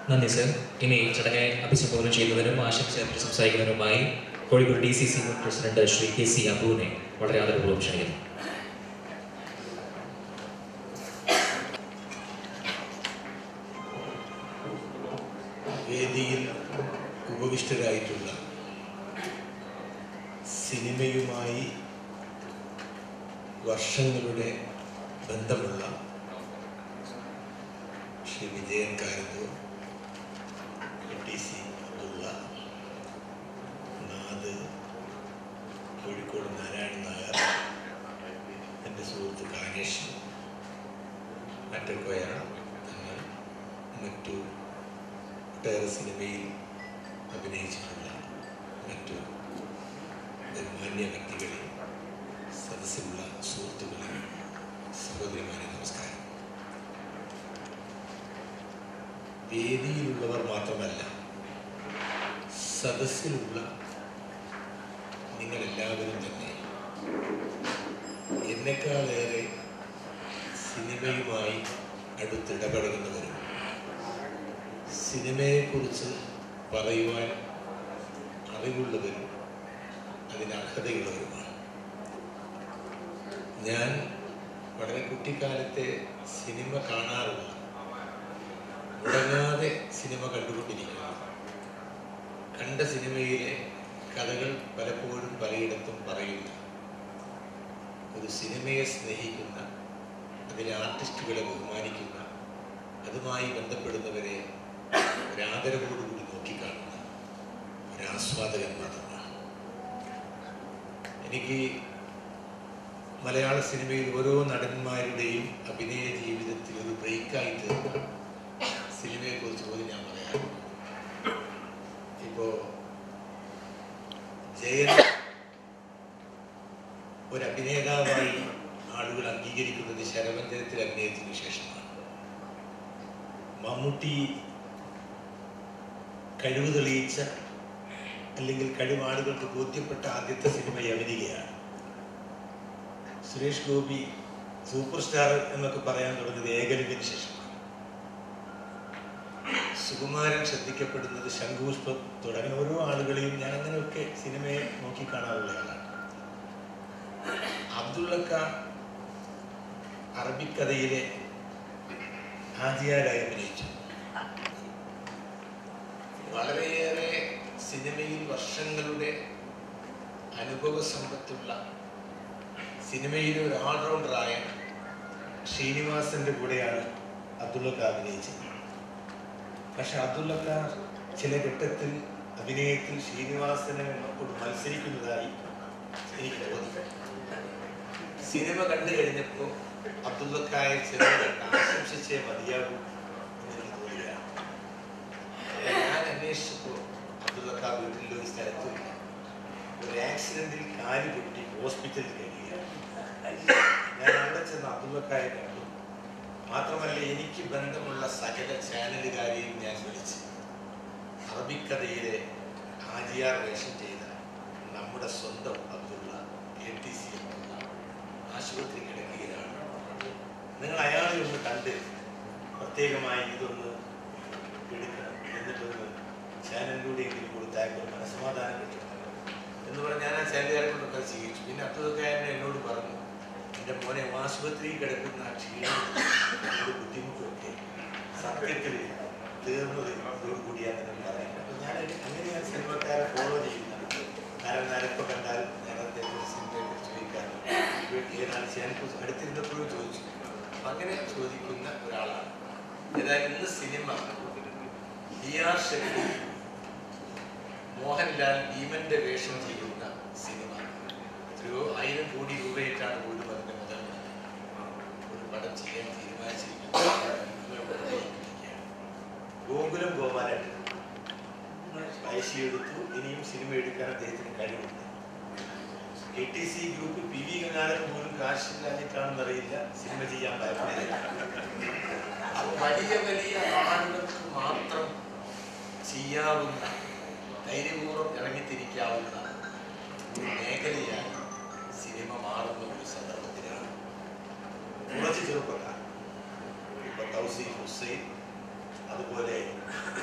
നന്ദി സർ. ഇനി ചടങ്ങെ അഭിസംബോധന ചെയ്യുന്നതിനും ആശംസ സംസാരിക്കുന്നതിനുമായി കോഴിക്കോട് DCC മുൻ പ്രസിഡന്റ് ശ്രീ KC അബുവിനെ വളരെ ആദരപൂർവ്വം ക്ഷണിക്കുന്നു. വേദിയിൽ ഉപവിഷ്ടരായിട്ടുള്ള സിനിമയുമായി വർഷങ്ങളുടെ ബന്ധമുള്ള ശ്രീ വിജയൻ കാരന്തൂർ, TC അബ്ദുള്ള, നാദ്, കോഴിക്കോട് നാരായണൻ നായർ, എൻ്റെ സുഹൃത്ത് കാനേഷ്, മറ്റൊക്കെ തങ്ങൾ മറ്റു ഒട്ടേറെ സിനിമയിൽ അഭിനയിച്ചിട്ടുള്ള മറ്റു ബഹുമാന്യ വ്യക്തികളെ, സദസ്സിലുള്ള സുഹൃത്തുക്കളെ, സഹോദരിമാരെ, നമസ്കാരം. വേദിയിലുള്ളവർ മാത്രമല്ല, സദസ്സിലുള്ള നിങ്ങളെല്ലാവരും തന്നെ എന്നെക്കാളേറെ സിനിമയുമായി അടുത്തിടപഴകുന്നവരും സിനിമയെക്കുറിച്ച് പറയുവാൻ അറിവുള്ളവരും അതിന് അർഹതയുള്ളവരുമാണ്. ഞാൻ വളരെ കുട്ടിക്കാലത്തെ സിനിമ കാണാറുള്ള, മുടങ്ങാതെ സിനിമ കണ്ടുകൊണ്ടിരിക്കുന്നു. കണ്ട സിനിമയിലെ കഥകൾ പലപ്പോഴും പലയിടത്തും പറയുന്ന, ഒരു സിനിമയെ സ്നേഹിക്കുന്ന, അതിലെ ആർട്ടിസ്റ്റുകളെ ബഹുമാനിക്കുന്ന, അതുമായി ബന്ധപ്പെടുന്നവരെ ഒരാദരവോടുകൂടി നോക്കിക്കാണുന്ന ഒരാസ്വാദകൻ മാത്രമാണ്. എനിക്ക് മലയാള സിനിമയിൽ ഓരോ നടന്മാരുടെയും അഭിനയ ജീവിതത്തിൽ ഒരു ബ്രേക്കായി തീർന്ന സിനിമയെക്കുറിച്ച് പോലും ഞാൻ പറയാറുണ്ട്. ഇപ്പോൾ ജയൻ ഒരു അഭിനേതാവായി ആളുകൾ അംഗീകരിക്കുന്നത് ശരവഞ്ചനത്തിൽ അഭിനയത്തിന് ശേഷമാണ്. മമ്മൂട്ടി കഴിവ് തെളിയിച്ച, അല്ലെങ്കിൽ കഴിവാളുകൾക്ക് ബോധ്യപ്പെട്ട ആദ്യത്തെ സിനിമ യവനികയാണ്. സുരേഷ് ഗോപി സൂപ്പർ സ്റ്റാർ എന്നൊക്കെ പറയാൻ തുടങ്ങിയത് ഏകലവ്യന് ശേഷമാണ്. സുകുമാരൻ ശ്രദ്ധിക്കപ്പെടുന്നത് ശംഖുപുഷ്പം തുടങ്ങിയ ഓരോ ആളുകളെയും ഞാൻ അങ്ങനെയൊക്കെ സിനിമയെ നോക്കിക്കാണാറുള്ള ആളാണ്. അബ്ദുള്ളക്ക അറബിക്കഥയിലെ ഹാജിയാരായി അഭിനയിച്ചു. വളരെയേറെ സിനിമയിൽ വർഷങ്ങളുടെ അനുഭവ സമ്പത്തുള്ള, സിനിമയിലെ ഒരു ഓൾറൗണ്ടറായ ശ്രീനിവാസന്റെ കൂടെയാണ് അബ്ദുള്ളക്ക അഭിനയിച്ചത്. പക്ഷെ അബ്ദുള്ളക്ക ചില ഘട്ടത്തിൽ അഭിനയത്തിൽ ശ്രീനിവാസനോട് മത്സരിക്കുന്നതായി എനിക്ക് തോന്നി. സിനിമ കണ്ടു കഴിഞ്ഞപ്പോൾ അബ്ദുള്ളക്കായെ ചെറുതായിട്ട് ആശംസിച്ചേ മതിയാകും എന്നെനിക്ക് തോന്നുകയാണ്. ഞാൻ അന്വേഷിച്ചപ്പോൾ അബ്ദുള്ളക്ക വീട്ടിൽ ഒരു സ്ഥലത്തുമില്ല. ഒരു ആക്സിഡന്റിൽ കാല് പൊട്ടി ഹോസ്പിറ്റലിൽ കഴിയുകയാണ്. ഞാൻ അവിടെ ചെന്ന് അബ്ദുള്ളക്കായെ കണ്ടു. മാത്രമല്ല, എനിക്ക് ബന്ധമുള്ള സകല ചാനലുകാരെയും ഞാൻ വിളിച്ച് അറബിക്കഥയിലെ ഹാജിയാർ വേഷം ചെയ്ത നമ്മുടെ സ്വന്തം അബ്ദുള്ള, KTC അബ്ദുള്ള ആശുപത്രി കിടക്കുകയാണ്. നിങ്ങൾ അയാളെ ഒന്ന് കണ്ട് പ്രത്യേകമായി ഇതൊന്ന് എടുക്കണം, എന്നിട്ടൊന്ന് ചാനലിലൂടെ എങ്കിലും കൊടുത്താൽ മനസ്സമാധാനം കിട്ടും എന്ന് പറഞ്ഞ് ഞാൻ ആ ചാനലുകാരെ കൊണ്ടൊക്കെ സ്വീകരിച്ചു. പിന്നെ അബ്ദുള്ളക്കാരനെ എന്നോട് പറഞ്ഞു, എൻ്റെ മോനെ ആശുപത്രിയിൽ കിടക്കുന്ന ക്ഷീണം, ബുദ്ധിമുട്ടൊക്കെ സത്യത്തിൽ തീർന്നതോടുകൂടിയാണ് പറയുന്നത്. അപ്പം ഞാൻ അങ്ങനെയാണ് സിനിമക്കാരെ ഫോളോ ചെയ്യുന്നത്. കാരണം ഞാനിപ്പോൾ കണ്ടാൽ ഞാൻ അദ്ദേഹത്തിൻ്റെ സിനിമയെക്കുറിച്ച് ചോദിക്കാറുണ്ട്. ഏതാണ് ഞാനിപ്പോൾ അടുത്തിരുന്നപ്പോഴും ചോദിച്ചു. അപ്പം അങ്ങനെ ചോദിക്കുന്ന ഒരാളാണ്. ഏതായാലും ഇന്ന് സിനിമ DR ഷെട്ടി മോഹൻലാൽ ഭീമന്റെ വേഷം ചെയ്യുന്ന സിനിമ എത്രയോ 1000 കോടി രൂപയായിട്ടാണ് പോലും അതിൻ്റെ മുതൽ ഒരു പടം ചെയ്യാൻ തീരുമാനിച്ചിരിക്കുന്നത്. ഗോകുലം ഗോപാലായിട്ട് പൈസ എടുത്തു. ഇനിയും സിനിമ എടുക്കാൻ അദ്ദേഹത്തിന് കഴിവുണ്ട്. KTC ഗ്രൂപ്പ് PV ഗംഗാധരൻ പോലും കാശില്ലാഞ്ഞിട്ടാണെന്നറിയില്ല സിനിമ ചെയ്യാൻ പറ്റുന്നില്ല. അപ്പോൾ വലിയ വലിയ ആളുകൾക്ക് മാത്രം ചെയ്യാവുന്ന, ധൈര്യപൂർവ്വം ഇറങ്ങിത്തിരിക്കാവുന്ന ഒരു മേഖലയായി സിനിമ മാറുന്ന ഒരു സന്ദർഭത്തിലാണ് കുറച്ച് ചെറുപ്പക്കാർ, ഇപ്പോൾ തൗസീഫ് ഹുസൈൻ, അതുപോലെ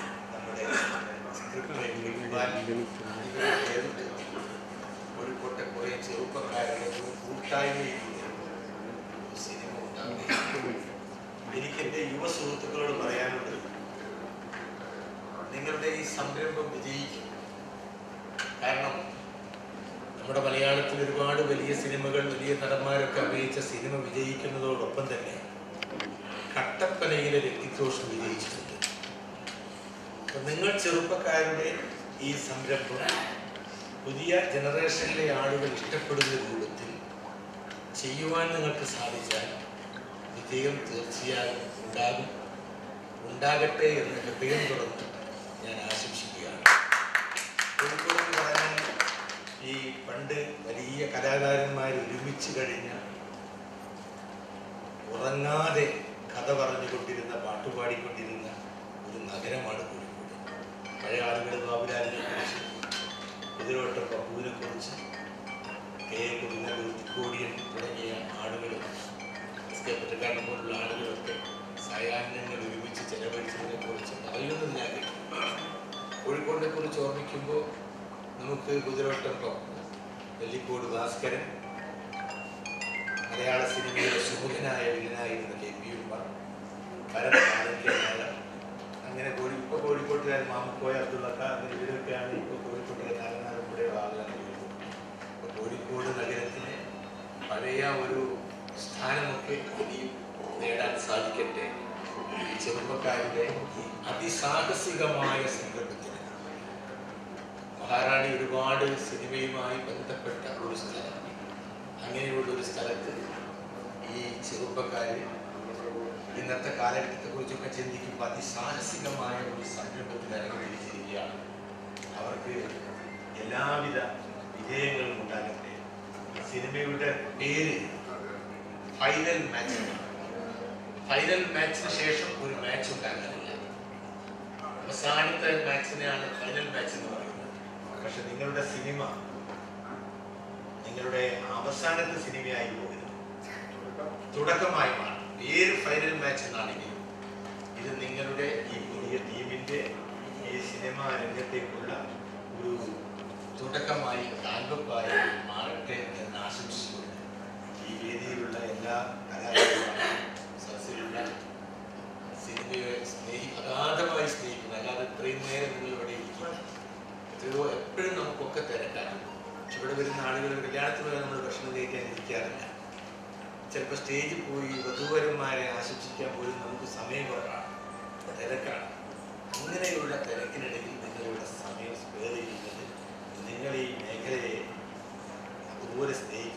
കോഴിക്കോട്ടെ കുറേ ചെറുപ്പക്കാരുടെ കൂട്ടായ്മയിൽ സിനിമ ഉണ്ടാകും. എനിക്ക് എൻ്റെ യുവ സുഹൃത്തുക്കളോട് പറയാനുള്ളത്, നിങ്ങളുടെ ഈ സംരംഭം വിജയിക്കും. കാരണം നമ്മുടെ മലയാളത്തിൽ ഒരുപാട് വലിയ സിനിമകൾ, വലിയ നടന്മാരൊക്കെ അഭിനയിച്ച സിനിമ വിജയിക്കുന്നതോടൊപ്പം തന്നെ കട്ടപ്പനയിലെ വ്യക്തിത്വം വിജയിച്ചിട്ടുണ്ട്. അപ്പം നിങ്ങൾ ചെറുപ്പക്കാരുടെ ഈ സംരംഭം പുതിയ ജനറേഷനിലെ ആളുകൾ ഇഷ്ടപ്പെടുന്ന രൂപത്തിൽ ചെയ്യുവാൻ നിങ്ങൾക്ക് സാധിച്ചാൽ വിജയം തീർച്ചയായും ഉണ്ടാകട്ടെ എന്ന് ഹൃദയം തുറന്ന് ഞാൻ ആശംസിക്കുകയാണ്. കോഴിക്കോട് എന്ന് പറഞ്ഞാൽ ഈ പണ്ട് വലിയ കലാകാരന്മാർ ഒരുമിച്ച് കഴിഞ്ഞ ഉറങ്ങാതെ കഥ പറഞ്ഞുകൊണ്ടിരുന്ന, പാട്ടുപാടിക്കൊണ്ടിരുന്ന ഒരു നഗരമാണ് കോഴിക്കോട്. പഴയ ആളുകൾ ബാബുലാലിനെ കുറിച്ച്, കുതിരോട്ടം പപ്പുവിനെ കുറിച്ച്, തിക്കോടിയൻ തുടങ്ങിയ ആളുകൾ, പത്രക്കാരനെ പോലുള്ള ആളുകളൊക്കെ സായാഹ്നങ്ങൾ ഒരുമിച്ച് ചെലവഴിച്ചതിനെ കുറിച്ച് പറയുന്നത് ഞാൻ കേട്ടു. കോഴിക്കോടിനെ കുറിച്ച് ഓർമ്മിക്കുമ്പോൾ നമുക്ക് കുതിരോട്ടം പപ്പു, വെള്ളിക്കോട് ഭാസ്കരൻ, മലയാള സിനിമയിലെ സുമുഖനായ വില്ലനായിരുന്ന KP അങ്ങനെ ഇപ്പോൾ കോഴിക്കോട്ടുകാരൻ മാമുക്കോയ അബ്ദുള്ളക്ക, അങ്ങനെ ഇവരൊക്കെയാണ് ഇപ്പോൾ കോഴിക്കോട്ടിലെ നാലനാടുകൂടെയുള്ള ആളുകളാണ്. ഇപ്പോൾ കോഴിക്കോട് നഗരത്തിന് പഴയ ഒരു സ്ഥാനമൊക്കെ ഇനിയും നേടാൻ സാധിക്കട്ടെ. ഈ ചെറുപ്പക്കാരുടെ ഈ അതിസാഹസികമായ സംരംഭത്തിന് മഹാറാണി ഒരുപാട് സിനിമയുമായി ബന്ധപ്പെട്ട ഒരു സ്ഥലം. അങ്ങനെയുള്ളൊരു സ്ഥലത്ത് ഈ ചെറുപ്പക്കാർ ഇന്നത്തെ കാലഘട്ടത്തെക്കുറിച്ചൊക്കെ ചിന്തിക്കുമ്പോൾ അതിസാഹസികമായ ഒരു സംരംഭത്തിൽ ഇറങ്ങിയിരിക്കുകയാണ്. അവർക്ക് എല്ലാവിധ വിജയങ്ങളും ഉണ്ടാകട്ടെ. സിനിമയുടെ പേര് ഫൈനൽ മാച്ച്. ഫൈനൽ മാച്ചിന് ശേഷം ഒരു മാച്ച് ഉണ്ടാകാനില്ല. അവസാനത്തെ മാച്ചിനെയാണ് ഫൈനൽ മാച്ച് എന്ന് പറയുന്നത്. പക്ഷെ നിങ്ങളുടെ സിനിമ നിങ്ങളുടെ അവസാനത്തെ സിനിമയായി പോകരുത്, തുടക്കമായി മാറും. ഏത് ഫൈനൽ മാച്ച് എന്നാണെങ്കിലും ഇത് നിങ്ങളുടെ ഈ പുതിയ ടീമിൻ്റെ ഈ സിനിമാ രംഗത്തേക്കുള്ള ഒരു തുടക്കമായി, കാൽവെപ്പായി മാറട്ടെ എന്ന് ആശംസിച്ചുകൊണ്ട് ഈ വേദിയിലുള്ള എല്ലാ കലാകാരന്മാരും, സദസ്സിലുള്ള സിനിമയെ അഗാധമായി സ്നേഹിക്കുന്നു. അല്ലാതെ ഇത്രയും നേരം നിങ്ങൾ ഇവിടെ ഇരിക്കുക, എത്രയോ എപ്പോഴും നമുക്കൊക്കെ തിരക്കാണ്. പക്ഷെ ഇവിടെ വരുന്ന ആളുകൾ കല്യാണത്തിന് വരെ നമ്മൾ ഭക്ഷണം കഴിക്കാൻ ഇരിക്കാറില്ല. ചിലപ്പോൾ സ്റ്റേജിൽ പോയി വധൂവരന്മാരെ ആശംസിക്കാൻ പോലും നമുക്ക് സമയം കുറവാണ്, തിരക്കാണ്. അങ്ങനെയുള്ള തിരക്കിനിടയിൽ നിങ്ങളുടെ സമയം സ്പെയർ ചെയ്യുന്നത് നിങ്ങൾ ഈ മേഖലയെ അതുപോലെ സ്നേഹിക്കും.